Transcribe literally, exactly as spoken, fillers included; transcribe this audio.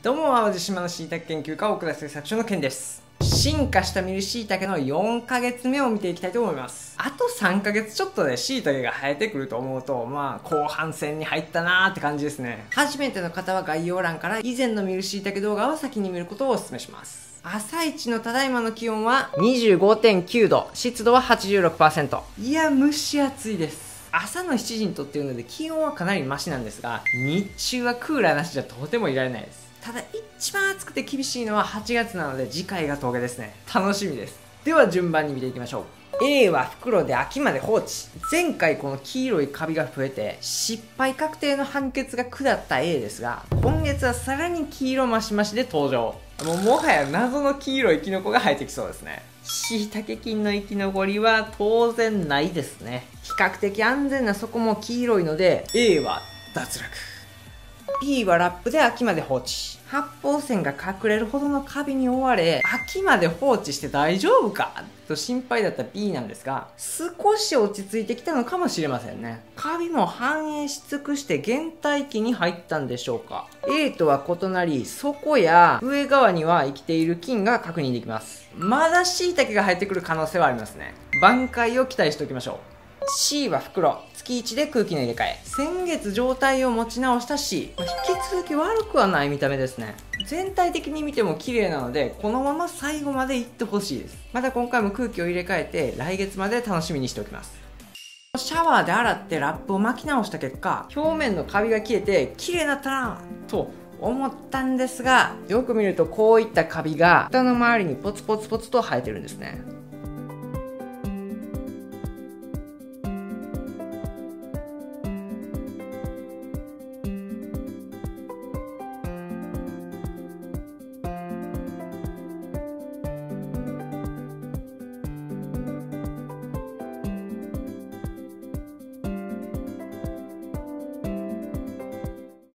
どうも、淡路島の椎茸研究家、奥田製作所のケンです。進化したミル椎茸のよんかげつめを見ていきたいと思います。あとさんかげつちょっとで椎茸が生えてくると思うと、まあ、後半戦に入ったなーって感じですね。初めての方は概要欄から以前のミル椎茸動画を先に見ることをお勧めします。朝一のただいまの気温は にじゅうごてんきゅうど、湿度は はちじゅうろくパーセント。いや、蒸し暑いです。朝のしちじにとっているので気温はかなりマシなんですが、日中はクーラーなしじゃとてもいられないです。ただ一番暑くて厳しいのははちがつなので次回が峠ですね。楽しみです。では順番に見ていきましょう。 A は袋で秋まで放置。前回この黄色いカビが増えて失敗確定の判決が下った A ですが、今月はさらに黄色マシマシで登場。もうもはや謎の黄色いキノコが生えてきそうですね。椎茸菌の生き残りは当然ないですね。比較的安全なそこも黄色いので A は脱落。 B はラップで秋まで放置。発泡線が隠れるほどのカビに覆われ秋まで放置して大丈夫かと心配だった B なんですが、少し落ち着いてきたのかもしれませんね。カビも繁栄し尽くして減退期に入ったんでしょうか。 A とは異なり底や上側には生きている菌が確認できます。まだ椎茸が生えてくる可能性はありますね。挽回を期待しておきましょう。C は袋、月いちで空気の入れ替え。先月状態を持ち直した C、 引き続き悪くはない見た目ですね。全体的に見ても綺麗なのでこのまま最後までいってほしいです。また今回も空気を入れ替えて来月まで楽しみにしておきます。シャワーで洗ってラップを巻き直した結果、表面のカビが消えて綺麗になったなと思ったんですが、よく見るとこういったカビが蓋の周りにポツポツポツと生えてるんですね。